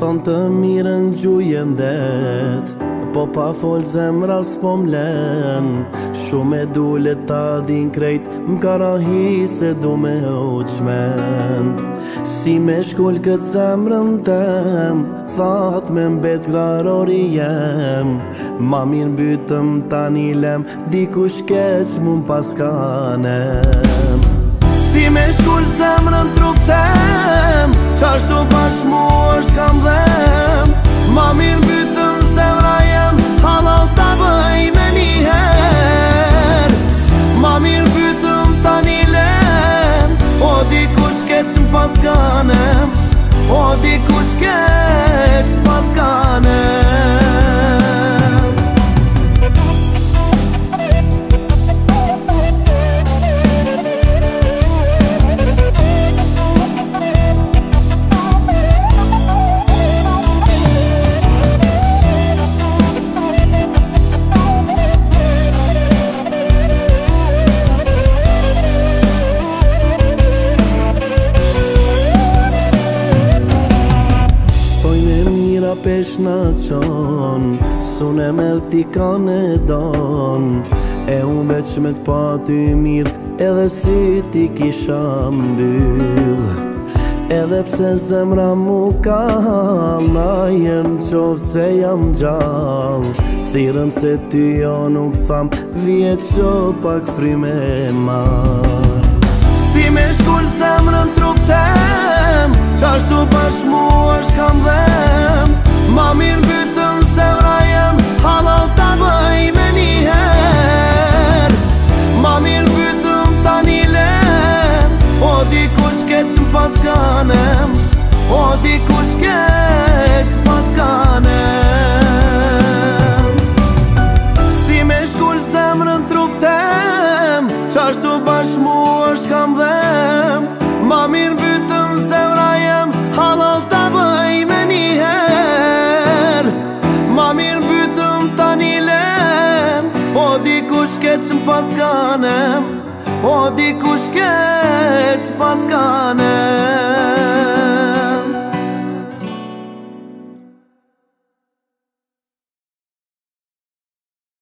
thonë të mirën gjujen det, po pa fol zemra s'po mlen. Shumë e dule ta din krejt, m'ka rahi se du me u qmend. Si me shkull këtë zemrën tem, that me mbet krarori jem. Ma mirë mbytëm tani lem, dikush keq mun paskanem. Si me shkull zemrën trup tem, qashtu pash mu është kam dhem. Ma mirë mbytëm zemra jem, halal ta bëj me njëher. Ma mirë mbytëm tani lem, o dikush keq m'paskanem, o dikush keq m'paskanem. Pesh në qon, sun e merë ti ka në don. E unë veç me t'pa ty mirë, edhe si ti kisha mbyll. Edhe pse zemra mu ka hall, na jem qovë se jam gjall. Thirëm se ty jo nuk tham, vjet qo pak frime mar. Si me shkull zemrën trup tem, qashtu pash mu është kam dhem. Ma mirë mbytëm zemra jem, halal ta bëj me njëher. Ma mirë mbytëm tani lem, o dikush keq m'paskanem, o dikush keq m'paskanem. Si me shkull zemrën trup tem, qashtu bash mu është kam dhem. Ma mirë mbytëm zemra jem, halal ta bëj me njëher. Ma mirë mbytëm tani lem, o dikush keq m'paskanem, o dikush keq m'paskanem.